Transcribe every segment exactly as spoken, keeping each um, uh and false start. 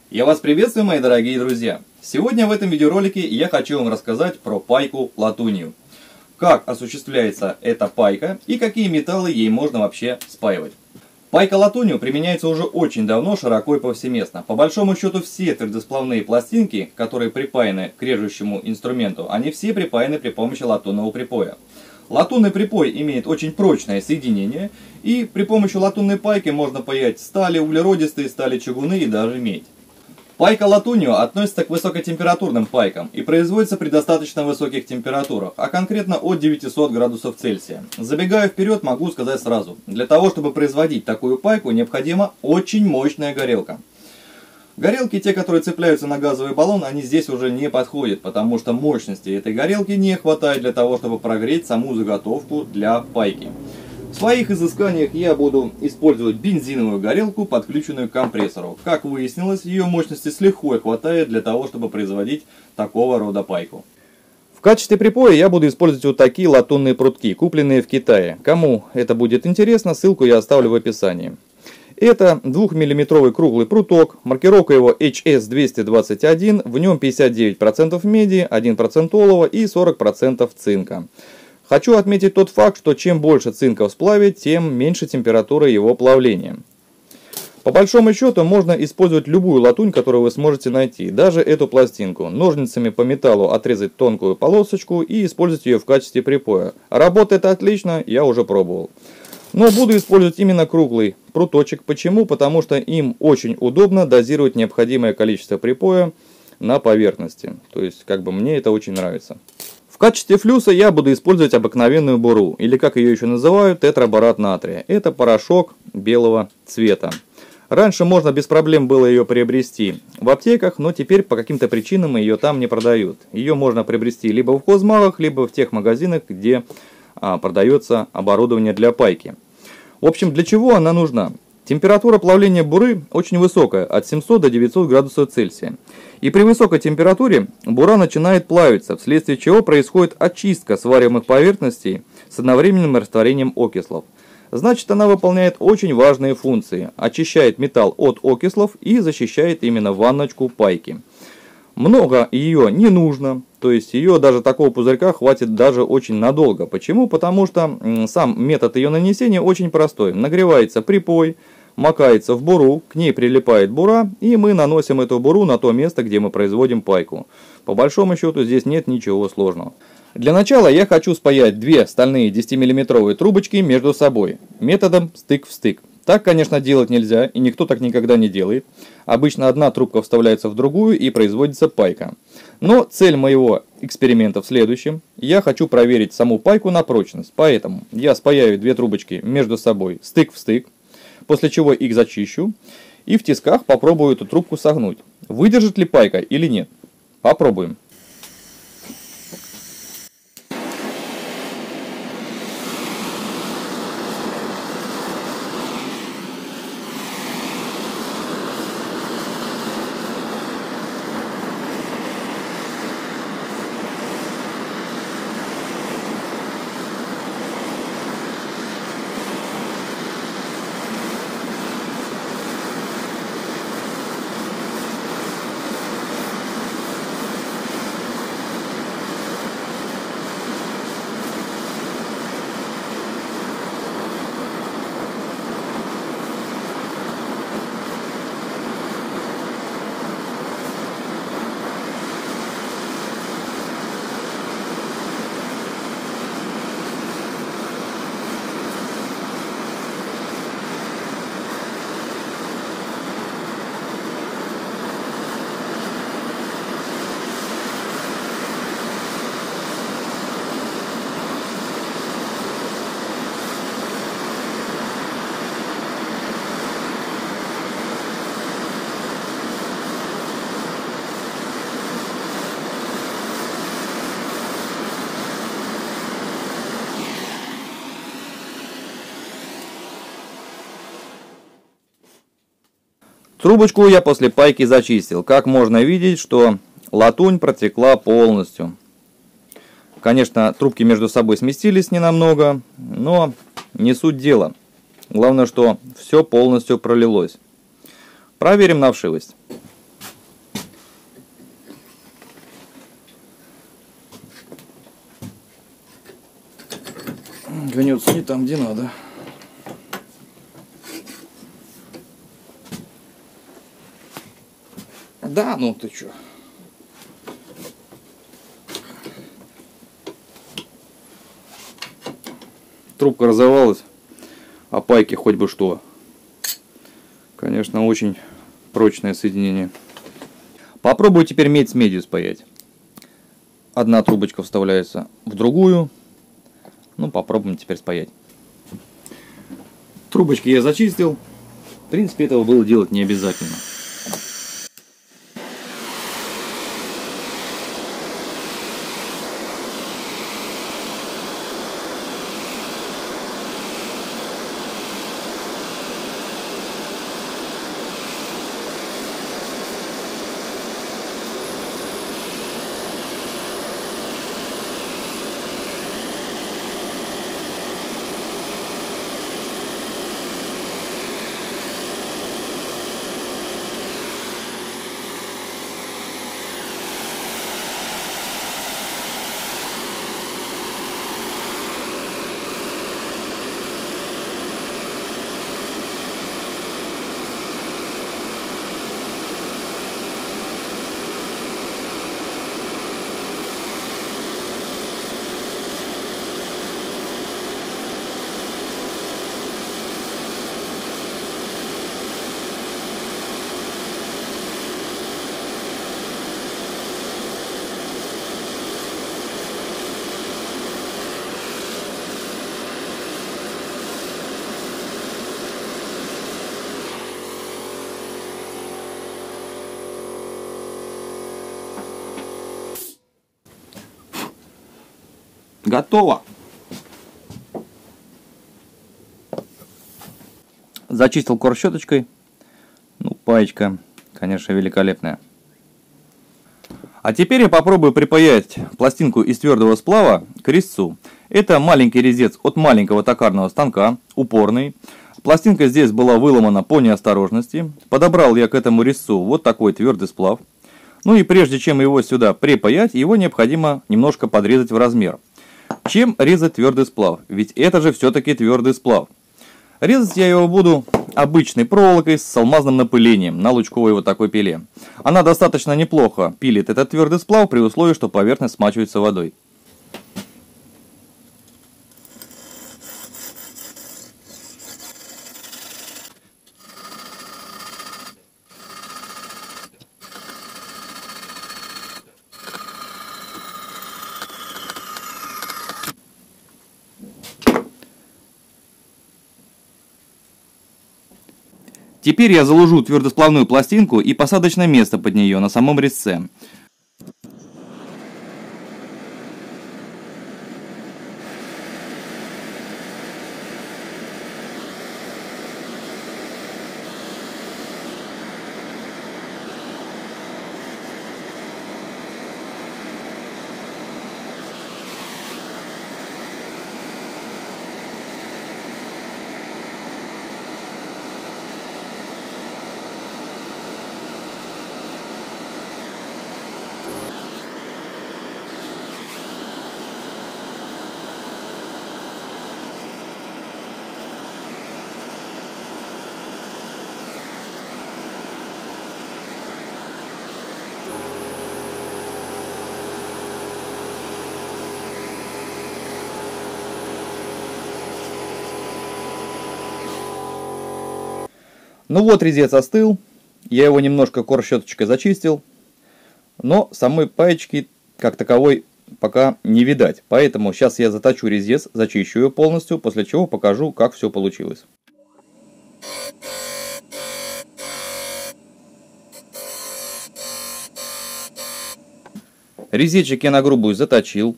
Я вас приветствую, мои дорогие друзья! Сегодня в этом видеоролике я хочу вам рассказать про пайку латунью. Как осуществляется эта пайка и какие металлы ей можно вообще спаивать. Пайка латунью применяется уже очень давно, широко и повсеместно. По большому счету все твердосплавные пластинки, которые припаяны к режущему инструменту, они все припаяны при помощи латунного припоя. Латунный припой имеет очень прочное соединение, и при помощи латунной пайки можно паять стали, углеродистые стали, чугуны и даже медь. Пайка латунью относится к высокотемпературным пайкам и производится при достаточно высоких температурах, а конкретно от девятисот градусов Цельсия. Забегая вперед, могу сказать сразу, для того, чтобы производить такую пайку, необходима очень мощная горелка. Горелки, те, которые цепляются на газовый баллон, они здесь уже не подходят, потому что мощности этой горелки не хватает для того, чтобы прогреть саму заготовку для пайки. В своих изысканиях я буду использовать бензиновую горелку, подключенную к компрессору. Как выяснилось, ее мощности с лихвой хватает для того, чтобы производить такого рода пайку. В качестве припоя я буду использовать вот такие латунные прутки, купленные в Китае. Кому это будет интересно, ссылку я оставлю в описании. Это двухмиллиметровый круглый пруток, маркировка его эйч эс двести двадцать один, в нем пятьдесят девять процентов меди, один процент олова и сорок процентов цинка. Хочу отметить тот факт, что чем больше цинка в сплаве, тем меньше температура его плавления. По большому счету можно использовать любую латунь, которую вы сможете найти, даже эту пластинку. Ножницами по металлу отрезать тонкую полосочку и использовать ее в качестве припоя. Работает отлично, я уже пробовал. Но буду использовать именно круглый пруточек. Почему? Потому что им очень удобно дозировать необходимое количество припоя на поверхности. То есть, как бы мне это очень нравится. В качестве флюса я буду использовать обыкновенную буру, или как ее еще называют, тетраборат натрия. Это порошок белого цвета. Раньше можно без проблем было ее приобрести в аптеках, но теперь по каким-то причинам ее там не продают. Ее можно приобрести либо в хозмагах, либо в тех магазинах, где а, продается оборудование для пайки. В общем, для чего она нужна? Температура плавления буры очень высокая, от семисот до девятисот градусов Цельсия. И при высокой температуре бура начинает плавиться, вследствие чего происходит очистка свариваемых поверхностей с одновременным растворением окислов. Значит, она выполняет очень важные функции. Очищает металл от окислов и защищает именно ванночку пайки. Много ее не нужно, то есть ее даже такого пузырька хватит даже очень надолго. Почему? Потому что сам метод ее нанесения очень простой. Нагревается припой, макается в буру, к ней прилипает бура, и мы наносим эту буру на то место, где мы производим пайку. По большому счету здесь нет ничего сложного. Для начала я хочу спаять две стальные десятимиллиметровые трубочки между собой, методом стык в стык. Так, конечно, делать нельзя, и никто так никогда не делает. Обычно одна трубка вставляется в другую и производится пайка. Но цель моего эксперимента в следующем. Я хочу проверить саму пайку на прочность, поэтому я спаяю две трубочки между собой стык в стык, после чего их зачищу и в тисках попробую эту трубку согнуть. Выдержит ли пайка или нет? Попробуем. Трубочку я после пайки зачистил. Как можно видеть, что латунь протекла полностью. Конечно, трубки между собой сместились ненамного, но не суть дела. Главное, что все полностью пролилось. Проверим на вшивость. гнется не там, где надо. Да, ну ты чё? Трубка разорвалась, а пайки хоть бы что. Конечно, очень прочное соединение. Попробую теперь медь с медью спаять. Одна трубочка вставляется в другую. Ну, попробуем теперь спаять. Трубочки я зачистил. В принципе, этого было делать не обязательно. Готово. Зачистил корж щеточкой. Ну, паечка, конечно, великолепная. А теперь я попробую припаять пластинку из твердого сплава к резцу. Это маленький резец от маленького токарного станка, упорный. Пластинка здесь была выломана по неосторожности. Подобрал я к этому резцу вот такой твердый сплав. Ну и прежде чем его сюда припаять, его необходимо немножко подрезать в размер. Чем резать твердый сплав? Ведь это же все-таки твердый сплав. Резать я его буду обычной проволокой с алмазным напылением на лучковой вот такой пиле. Она достаточно неплохо пилит этот твердый сплав при условии, что поверхность смачивается водой. Теперь я заложу твердосплавную пластинку и посадочное место под нее на самом резце. Ну вот, резец остыл. Я его немножко корж щеточкой зачистил. Но самой паечки как таковой пока не видать. Поэтому сейчас я заточу резец, зачищу ее полностью, после чего покажу, как все получилось. Резечек я на грубую заточил.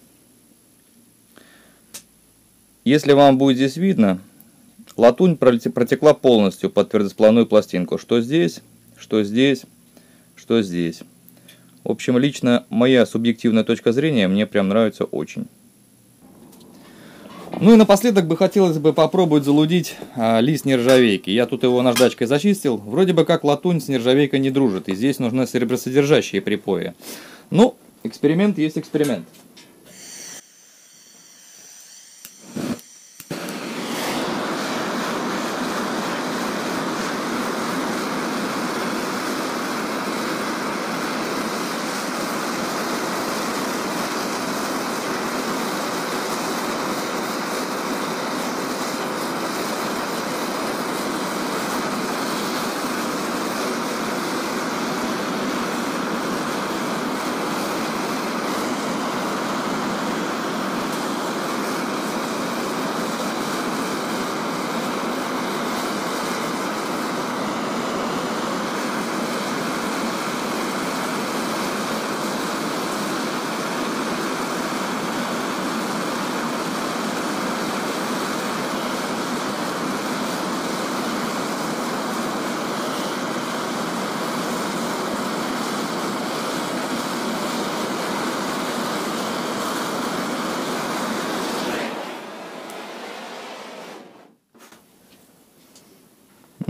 Если вам будет здесь видно, латунь протекла полностью под твердосплавную пластинку. Что здесь, что здесь, что здесь. В общем, лично моя субъективная точка зрения мне прям нравится очень. Ну и напоследок бы хотелось бы попробовать залудить а, лист нержавейки. Я тут его наждачкой зачистил. Вроде бы как латунь с нержавейкой не дружит. И здесь нужны серебросодержащие припои. Ну, эксперимент есть эксперимент.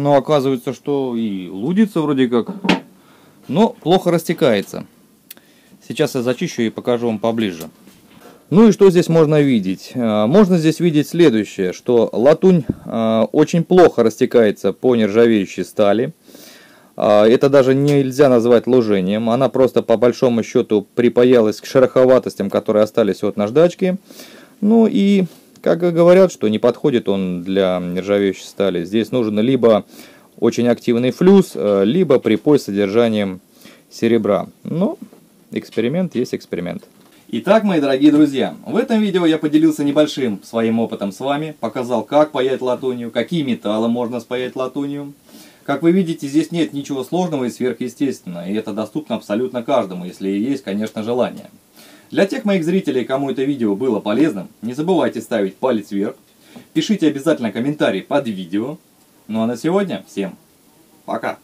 Но оказывается, что и лудится вроде как, но плохо растекается. Сейчас я зачищу и покажу вам поближе. Ну и что здесь можно видеть? Можно здесь видеть следующее, что латунь очень плохо растекается по нержавеющей стали. Это даже нельзя назвать лужением, она просто по большому счету припаялась к шероховатостям, которые остались от наждачки. Ну и, как говорят, что не подходит он для нержавеющей стали. Здесь нужен либо очень активный флюс, либо припой с содержанием серебра. Но эксперимент есть эксперимент. Итак, мои дорогие друзья, в этом видео я поделился небольшим своим опытом с вами, показал, как паять латунью, какие металлы можно спаять латунью. Как вы видите, здесь нет ничего сложного и сверхъестественного, и это доступно абсолютно каждому, если есть, конечно, желание. Для тех моих зрителей, кому это видео было полезным, не забывайте ставить палец вверх, пишите обязательно комментарий под видео. Ну а на сегодня всем пока!